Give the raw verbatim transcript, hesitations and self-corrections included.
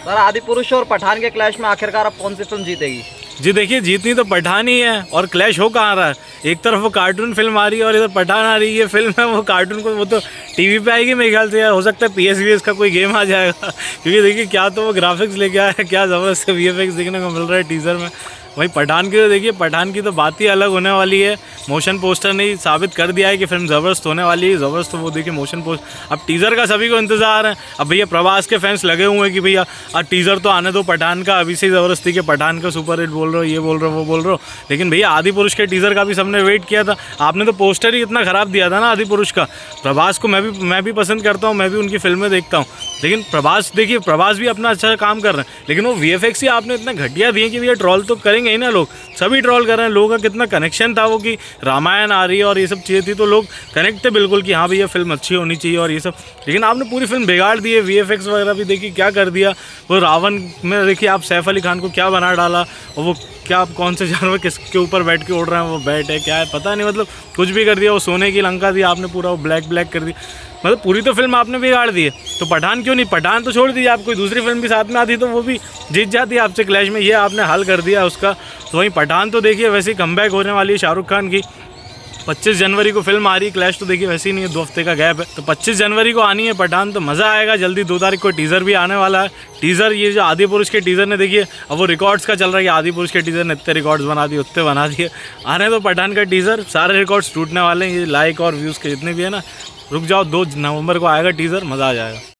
Sir आदि पुरुष और पठान के क्लैश में आखिरकार अब कौन सी फिल्म जीतेगी? जी देखिए, जीतनी तो पठान ही है और क्लैश हो कहाँ रहा है। एक तरफ वो कार्टून फिल्म आ रही है और इधर पठान आ रही है। ये फिल्म है वो कार्टून को वो तो टीवी पे आएगी मेरे ख्याल से, यार हो सकता है पी एस वी एस का कोई गेम आ जाएगा क्योंकि देखिए क्या तो वो ग्राफिक्स लेके आया है, क्या ज़बरदस्त वी एफ एक्स देखने को मिल रहा है टीज़र में। वहीं पठान की तो देखिए, पठान की तो बात ही अलग होने वाली है। मोशन पोस्टर ने साबित कर दिया है कि फिल्म ज़बरदस्त होने वाली है। ज़बरदस्त तो वो देखिए मोशन पोस्ट, अब टीज़र का सभी को इंतज़ार है। अब भैया प्रभास के फैंस लगे हुए हैं कि भैया अब टीज़र तो आने दो पठान का, अभी से ज़बरदस्ती के पठान का सुपर हिट बोल रहे हो, ये बोल रहे हो, वो बोल रहे हो। लेकिन भैया आदि पुरुष के टीज़र का भी सबने वेट किया था। आपने तो पोस्टर ही इतना ख़राब दिया था ना आदि पुरुष का। प्रभास को मैं भी मैं भी पसंद करता हूँ, मैं भी उनकी फिल्में देखता हूँ, लेकिन प्रभास देखिए प्रभास भी अपना अच्छा काम कर रहे हैं, लेकिन वो वी एफ एक्स ही आपने इतना घटिया दिए कि भैया ट्रॉल तो करेंगे ही ना लोग। सभी ट्रॉल कर रहे हैं। लोगों का कितना कनेक्शन था वो कि रामायण आ रही है और ये सब चीज़ें थी तो लोग कनेक्ट थे बिल्कुल कि हाँ भैया फिल्म अच्छी होनी चाहिए और ये सब। लेकिन आपने पूरी फिल्म बिगाड़ दी है। वी एफ एक्स वगैरह भी देखिए क्या कर दिया। वो रावण में देखिए आप सैफ अली खान को क्या बना डाला, और वो क्या कौन से जानवर किसके ऊपर बैठ के उड़ रहे हैं, वो बैट है क्या है पता नहीं, मतलब कुछ भी कर दिया। वो सोने की लंका दी आपने, पूरा वो ब्लैक ब्लैक कर दी, मतलब पूरी तो फिल्म आपने बिगाड़ दी है। तो पठान क्यों नहीं, पठान तो छोड़ दीजिए, आप कोई दूसरी फिल्म भी साथ में आती तो वो भी जीत जाती है आपसे क्लैश में। ये आपने हल कर दिया उसका। तो वहीं पठान तो देखिए वैसे ही कमबैक होने वाली है शाहरुख खान की। पच्चीस जनवरी को फिल्म आ रही है। क्लैश तो देखिए वैसे ही नहीं है, दो हफ्ते का गैप है। तो पच्चीस जनवरी को आनी है पठान, तो मज़ा आएगा। जल्दी दो तारीख को टीज़र भी आने वाला है। टीज़र ये जो आदि पुरुष के टीज़र ने देखिए, अब वो रिकॉर्ड्स का चल रहा है कि आदि पुरुष के टीज़र ने इतने रिकॉर्ड्स बना दिए, उतने बना दिए। आने तो पठान का टीज़र, सारे रिकॉर्ड्स टूटने वाले हैं। ये लाइक और व्यूज़ के जितने भी है ना, रुक जाओ, दो नवंबर को आएगा टीज़र, मज़ा आ जाएगा।